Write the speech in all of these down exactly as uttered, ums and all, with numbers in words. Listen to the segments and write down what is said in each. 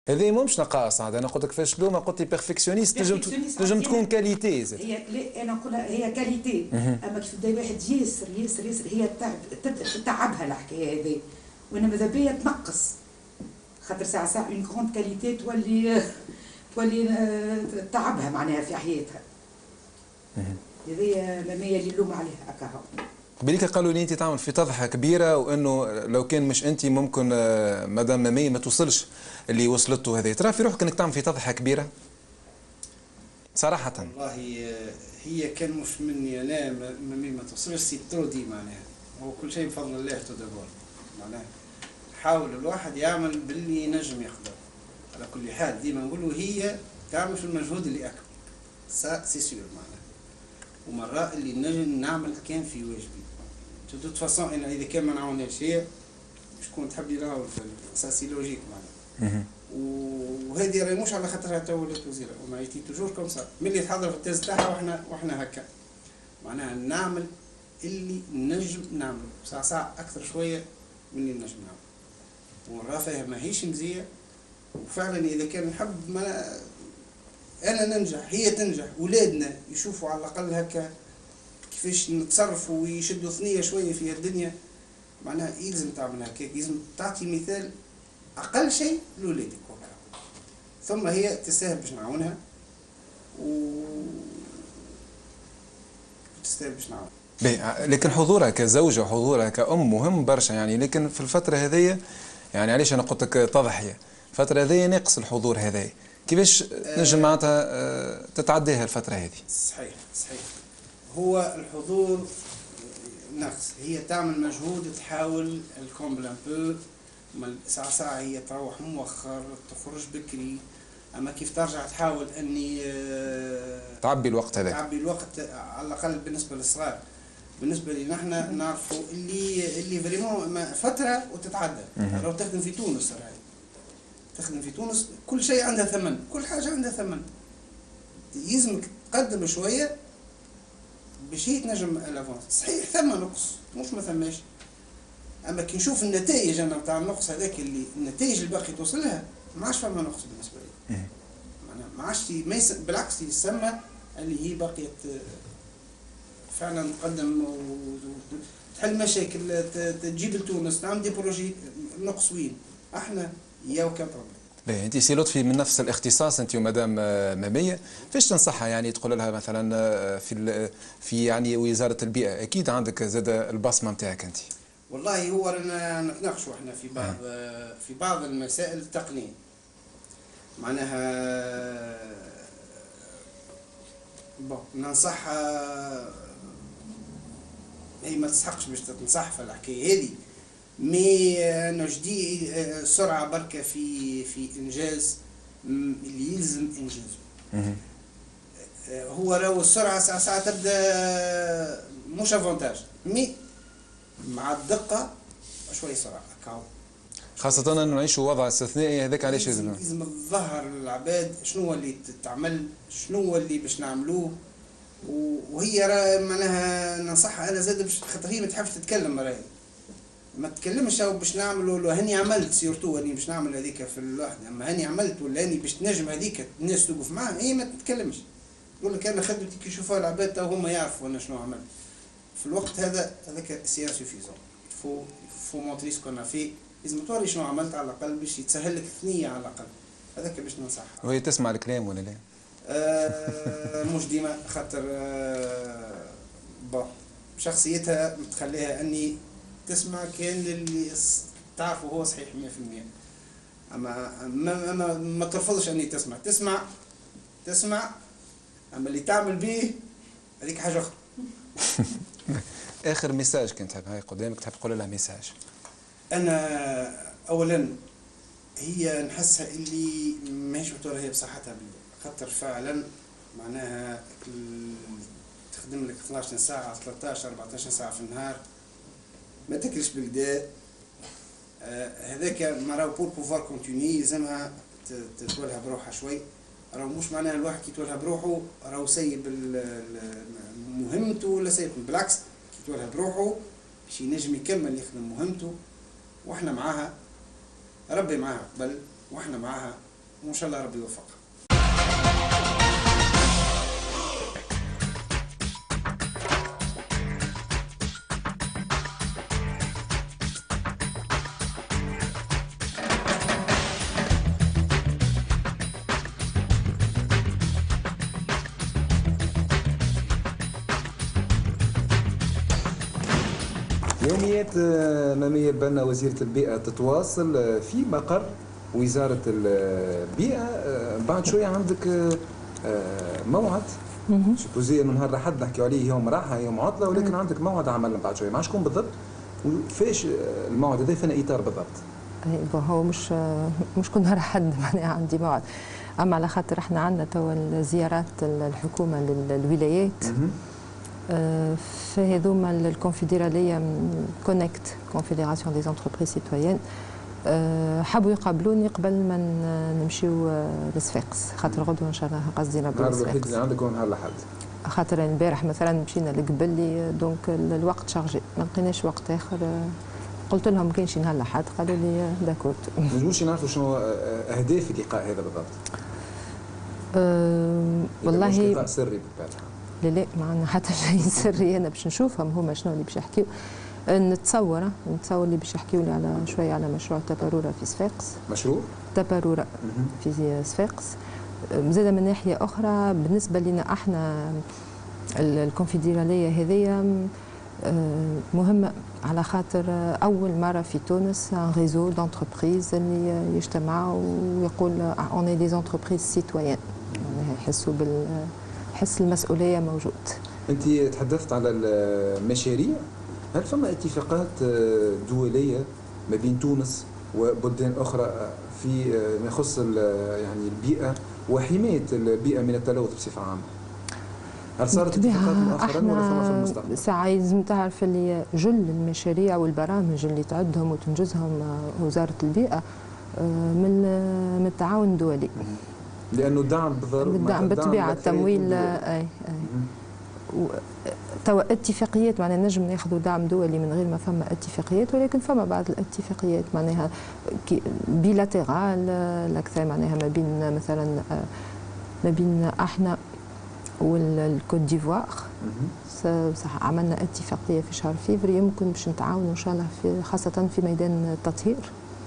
هذه مش نقائص عاد، انا قلت لك كيفاش لو ما قلت لي بيرفكسيونيست تنجم تنجم تكون كاليتي زاد. هي لا انا نقولها هي كاليتي، اما كيف بدا واحد ياسر ياسر ياسر هي تبدا تتعبها الحكايه هذه، وانا ماذا بيا تنقص خاطر ساعه ساعه اون كروند كاليتي تولي تولي تعبها معناها في حياتها. هذه مامية اللي نلوم عليها هكا هو. قبليك قالوا لي انت تعمل في تضحيه كبيره، وانه لو كان مش انت ممكن مدام مامية ما توصلش اللي وصلته هذه، ترى في روحك انك تعمل في تضحيه كبيره؟ صراحه والله هي كان مش مني انا، مامية ما توصلش سي ترودي معناها، هو كل شيء بفضل الله تو دابور معناها. حاول الواحد يعمل باللي ينجم يقدر، على كل حال ديما نقولوا هي تعمل في المجهود اللي اكبر سا سي سيور معناها، ومرات اللي نجم نعمل كان في واجبي. تو دوت فاسون انا اذا كان ما نعاونهاش هي شكون تحب يراهو سا سي لوجيك معناها. وهذه راهي مش على خاطرها تو ولات وزيره، وما ايتي توجور كوم سا ملي تحضر في التيز تاعها واحنا واحنا هكا معناها نعمل اللي نجم نعمله ساعه ساعه اكثر شويه من اللي نجم نعمله، ونرى فيها ماهيش مزيه. وفعلا اذا كان نحب ما انا ننجح هي تنجح، ولادنا يشوفوا على الاقل هكا كيفاش نتصرفوا ويشدوا ثنيه شويه في الدنيا معناها يلزم تعمل هكاك، يلزم تعطي مثال اقل شيء لولادك وكا، ثم هي تستاهل باش نعاونها و تستاهل باش نعاونها. لكن حضورها كزوجه وحضورها كأم مهم برشا يعني، لكن في الفتره هذيا يعني علاش انا قلت لك تضحيه، الفتره هذيا ناقص الحضور هذايا، كيفاش تنجم معناتها تتعداها الفتره هذه؟ صحيح صحيح، هو الحضور ناقص، هي تعمل مجهود تحاول الكومبل ان بو، ساعة ساعة هي تروح مؤخر تخرج بكري، اما كيف ترجع تحاول اني تعبي الوقت هذاك، تعبي الوقت على الاقل بالنسبه للصغار. بالنسبه لي نحن نعرفوا اللي اللي فريمون فتره وتتعدى. لو تخدم في تونس راهي تخدم في تونس كل شيء عندها ثمن، كل حاجه عندها ثمن، يلزمك تقدم شويه باش هي تنجم الافونس. صحيح ثم نقص مش ما ثماش، اما كي نشوف النتائج انا نتاع النقص هذاك اللي النتائج اللي باقي توصل لها ما عادش فما نقص بالنسبه لي. معناها ما عادش يس... بالعكس يسمى اللي هي باقيه فعلا تقدم وتحل مشاكل، تجيب لتونس تعمل دي بروجي نقص وين احنا يا وكان ربي. باهي انت سي لطفي من نفس الاختصاص انت ومدام مامية، فاش تنصحها يعني تقول لها مثلا في في يعني وزاره البيئه، اكيد عندك زاد البصمه نتاعك انت. والله هو رانا نتناقشوا احنا في بعض في بعض المسائل التقنيه معناها بون ننصحها، هي ما تستحقش باش تنصح في الحكايه هذه، مي نجدي سرعه بركه في في انجاز اللي يلزم انجازه. هو راهو السرعه ساعه ساعه تبدا مش افونتاج، مي مع الدقه شويه سرعه كاو، خاصة أنه نعيشوا وضع استثنائي هذاك. علاش لازم لازم تظهر للعباد شنو هو اللي تعمل، شنو هو اللي باش نعملوه. وهي راه معناها ننصحها انا زاد باش خاطر هي ما تحبش تتكلم، راهي ما تتكلمش او باش نعملوا ولا هاني عملت سيرتو هاني باش نعمل هذيك في الواحد، اما هاني عملت ولا هاني باش تنجم هذيك الناس توقف معاها، هي ما تتكلمش تقول لك انا خدمتي كي يشوفوها العباد تو هما يعرفوا انا شنو عملت في الوقت هذا. هذاك سي سوفيزون، فو فو مونتري سكون في، لازم توري شنو عملت على الاقل باش يتسهل لك ثنيه على الاقل. هذاك باش ننصحها. وهي تسمع الكلام ولا لا؟ آه مش ديما، خاطر آه بون شخصيتها تخليها اني تسمع كان اللي تعرفه هو صحيح مية في المية، اما ما, ما, ما ترفضش اني تسمع تسمع تسمع اما اللي تعمل به هذيك حاجه اخرى. اخر ميساج كنت تحب هاي قدامك تحب تقول لها ميساج؟ انا اولا هي نحسها اللي ماهيش متورة هي بصحتها بالله، خاطر فعلا معناها تخدم لك اثناش ساعه ثلاثطاش أربعطاش ساعه في النهار، ما تاكلش بالكدا. هذاك آه ما راهو بور بوفوار كونتيني يلزمها تتولها بروحها شوي. راهو مش معناها الواحد كي يتولها بروحه راهو سيب مهمته ولا سيب، بالعكس كي يتولها بروحه باش ينجم يكمل يخدم مهمته، واحنا معاها، ربي معاها قبل واحنا معاها وان شاء الله ربي يوفقها. يوميات مامية البنا وزيرة البيئة تتواصل في مقر وزارة البيئة. بعد شوية عندك موعد سوبوزي انه نهار الاحد نحكيو عليه يوم راحة يوم عطلة، ولكن عندك موعد عمل بعد شوية مع شكون بالضبط؟ وفاش الموعد هذا فين اطار بالضبط؟ هو مش مش كل نهار احد معناها عندي موعد، اما على خاطر احنا عندنا توا زيارات الحكومة للولايات فهذوما الكونفدراليه كونكت كونفدراسيون دي زونتربريز سيتويان حبوا يقابلوني قبل ما نمشيو لصفاقس، خاطر غدوه ان شاء الله قصدي نربطوا النهار الوحيد اللي عندكم نهار الاحد، خاطر البارح مثلا مشينا لقبلي دونك الوقت شارجي ما لقيناش وقت اخر. قلت لهم كاين شي نهار الاحد، قالوا لي داكورد. ما نجموش نعرفوا شنو اهداف اللقاء هذا بالضبط؟ أه والله مش لقاء سري بالطبع. لا لا ما عندنا حتى شيء سري، انا باش نشوفهم هما شنو اللي باش يحكيو. نتصور نتصور اللي باش يحكيو لي على شويه على مشروع تبارورة في صفاقس. مشروع تبارورة في صفاقس. زاد من ناحيه اخرى بالنسبه لنا احنا الكونفدراليه هذيا مهمه على خاطر اول مره في تونس ان ريزو دونتربريز اللي يجتمعوا ويقول اون اي دي زونتربريز سيتويان، يحسوا بال حس المسؤولية موجود. أنت تحدثت على المشاريع، هل فما اتفاقات دولية ما بين تونس وبلدان أخرى في ما يخص يعني البيئة وحماية البيئة من التلوث بصفة عامة؟ هل صارت اتفاقات مؤخرا ولا فما في المستقبل؟ ساعة لازم تعرف اللي جل المشاريع والبرامج اللي تعدهم وتنجزهم وزارة البيئة من من التعاون الدولي. لانه الدعم بالضرورة الدعم بالطبيعه التمويل اي اي توا اتفاقيات معناها نجم ناخذوا دعم دولي من غير ما فما اتفاقيات، ولكن فما بعض الاتفاقيات معناها بيلاتيرال الاكثر معناها ما بين مثلا ما بين احنا والكوت ديفوار. صح عملنا اتفاقيه في شهر فيفري، يمكن باش نتعاونوا ان شاء الله في خاصه في ميدان التطهير.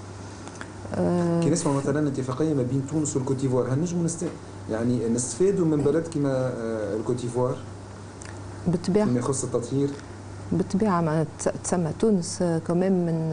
كي نسمع مثلا اتفاقيه ما بين تونس والكوتيفوار، هل نجموا نست يعني نستفادوا من بلد كما الكوتيفوار؟ بالطبيعه فيما يخص التطهير بالطبيعه ما تسمى تونس كمان من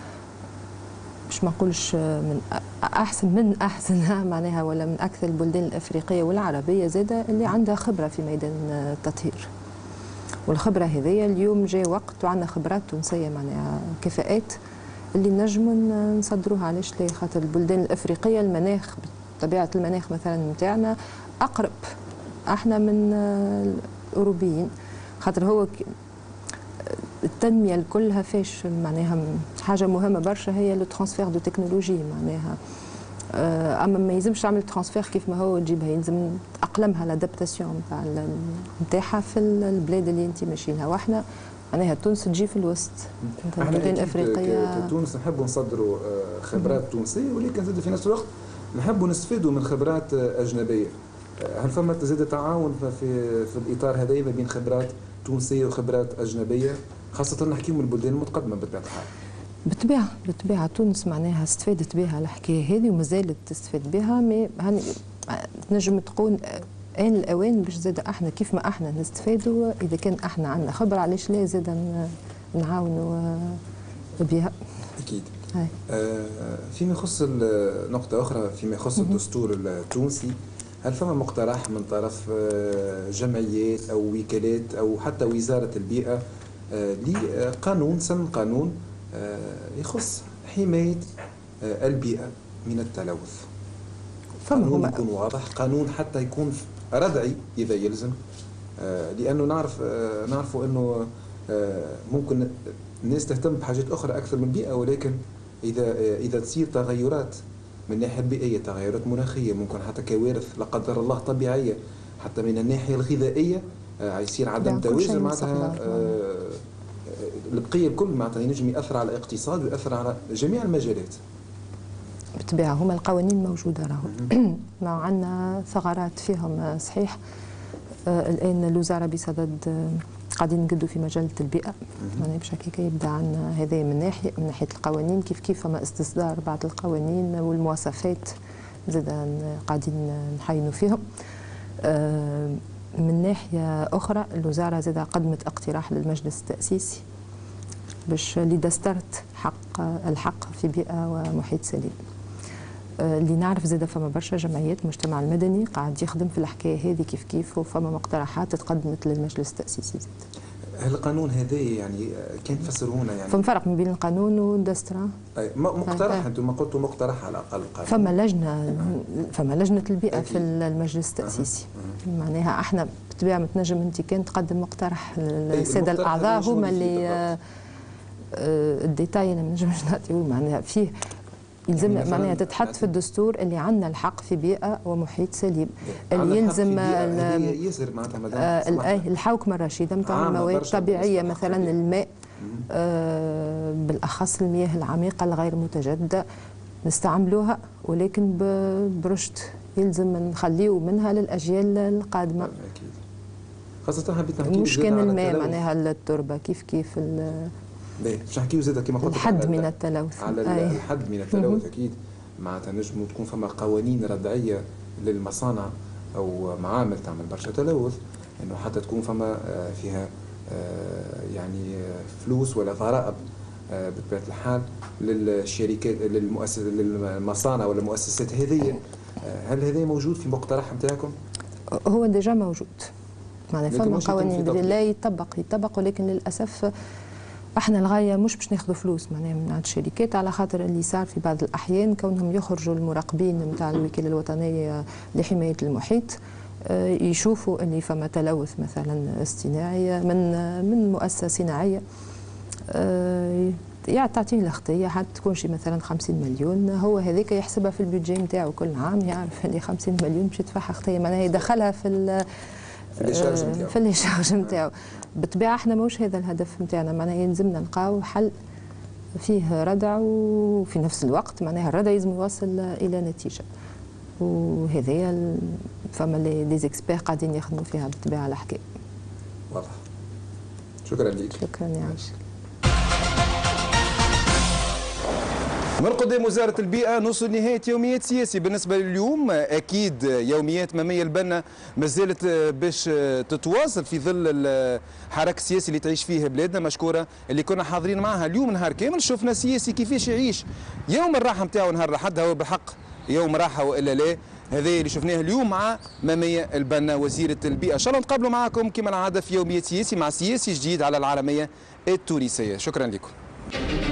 باش ما نقولش من احسن من احسنها معناها ولا من اكثر البلدان الافريقيه والعربيه زاده اللي عندها خبره في ميدان التطهير. والخبره هذيا اليوم جاء وقت وعندنا خبرات تونسيه معناها كفاءات اللي نجموا نصدروها. علاش لا؟ خاطر البلدان الافريقيه المناخ طبيعه المناخ مثلا نتاعنا اقرب احنا من الاوروبيين، خاطر هو التنميه كلها فاش معناها حاجه مهمه برشا هي لو ترانسفير دو تكنولوجي معناها. اما ما يلزمش تعمل ترانسفير كيف ما هو تجيبها، يلزم تاقلمها لادابتاسيون نتاع نتاعها في البلاد اللي انت ماشيينها، واحنا معناها تونس تجي في الوسط. البلدان الافريقيه تونس نحبوا نصدروا خبرات تونسيه، ولكن زاد في نفس الوقت نحبوا نستفيدوا من خبرات اجنبيه. هل فما زاد تعاون في في الاطار هذا ما بين خبرات تونسيه وخبرات اجنبيه، خاصه نحكيو من البلدان المتقدمه بطبيعه الحال؟ بالطبيعه بالطبيعه تونس معناها استفادت بها الحكايه هذه ومازالت تستفاد بها، مي تنجم تقول آن الأوان باش زاد احنا كيف ما احنا نستفادوا. إذا كان احنا عندنا خبرة علاش لا زاد نعاونوا بها. أكيد. آه فيما يخص نقطة أخرى فيما يخص الدستور التونسي، هل فما مقترح من طرف جمعيات أو وكالات أو حتى وزارة البيئة آه لقانون سن قانون آه يخص حماية آه البيئة من التلوث؟ قانون يكون واضح، قانون حتى يكون ردعي إذا يلزم، آه لأنه نعرف آه نعرفوا أنه آه ممكن الناس تهتم بحاجات أخرى أكثر من البيئة، ولكن إذا آه إذا تصير تغيرات من الناحية البيئية، تغيرات مناخية، ممكن حتى كوارث لا قدر الله طبيعية، حتى من الناحية الغذائية آه يصير عدم توازن معناتها آه البقية الكل معناتها ينجم يأثر على الاقتصاد ويأثر على جميع المجالات. بالطبيعه هما القوانين موجوده راهو. ما عندنا ثغرات فيهم صحيح. آه الان الوزاره بصدد آه قاعدين نقدوا في مجله البيئه، معناها باش هكاك يبدا عندنا هذا من ناحيه من ناحيه القوانين، كيف كيف فما استصدار بعض القوانين والمواصفات زاد قاعدين نحينوا فيهم. آه من ناحيه اخرى الوزاره زاد قدمت اقتراح للمجلس التاسيسي باش لدسترت حق الحق في بيئه ومحيط سليم. اللي نعرف زاد فما برشا جمعيات المجتمع المدني قاعد يخدم في الحكايه هذه كيف كيف، وفما مقترحات تقدمت للمجلس التاسيسي زاد. هل القانون هذا يعني كان تفسرونا يعني فما فرق ما بين القانون والدسترة؟ مقترح، انتم قلتوا مقترح على الاقل قانون. فما لجنه فما لجنه البيئه في المجلس التاسيسي. أه. معناها احنا بالطبيعه ما تنجم انت كان تقدم مقترح للساده الاعضاء هما اللي الديتاي انا ما نجمش نعطيوه، معناها فيه يلزم معناها تتحط في الدستور اللي عندنا الحق في بيئه ومحيط سليم، اللي يلزم ياسر معناتها الحوكمه الرشيده نتاع المواد الطبيعيه مثلا الماء، آه بالاخص المياه العميقه الغير متجدده نستعملوها ولكن برشد، يلزم نخليو منها للاجيال القادمه. اكيد خاصه حبيت نحكي مش كان الماء معناها التربه كيف كيف باش نحكيو زاد كما قلت الحد من التلوث، على أي. الحد من التلوث اكيد معناتها نجم تكون فما قوانين ردعيه للمصانع او معامل تعمل برشا تلوث، انه حتى تكون فما فيها يعني فلوس ولا ضرائب بطبيعه الحال للشركات للمؤسسات للمصانع ولا المؤسسات هذه. هل هذا موجود في مقترح نتاعكم؟ هو ديجا موجود، معناها فما قوانين لا يطبق يطبق ولكن للاسف احنا الغايه مش باش ناخذوا فلوس معناها من عند الشركات، على خاطر اللي صار في بعض الاحيان كونهم يخرجوا المراقبين نتاع الوكاله الوطنيه لحمايه المحيط يشوفوا اللي فما تلوث مثلا اصطناعي من من مؤسسه صناعيه، يعني تعطيه الاخطيه حتى تكون شي مثلا خمسين مليون، هو هذاك يحسبها في البيدجي نتاعو كل عام، يعرف اللي خمسين مليون باش يدفعها اخطيه، معناها يدخلها في في الشارج نتاعو في الشارج نتاعو. بالطبيعه احنا ماهوش هذا الهدف نتاعنا، معناها يلزمنا نلقاو حل فيه ردع وفي نفس الوقت معناها الردع لازم يوصل الى نتيجه، وهذايا فما لي زيكسبير قاعدين يخدموا فيها بالطبيعه على الحكايه. واضح. شكرا لك. شكرا يا عايش. من قدام وزارة البيئة نوصل نهاية يوميات سياسي بالنسبة لليوم. أكيد يوميات مامية البنا ما زالت باش تتواصل في ظل الحراك السياسي اللي تعيش فيه بلادنا مشكورة، اللي كنا حاضرين معها اليوم نهار كامل شفنا سياسي كيفاش يعيش يوم الراحة نتاعو نهار الأحد، هو بالحق يوم راحة وإلا لا. هذا اللي شفناه اليوم مع مامية البنا وزيرة البيئة. إن شاء الله نتقابلوا معكم كما العادة في يوميات سياسي مع سياسي جديد على العالمية التونسية. شكرا لكم.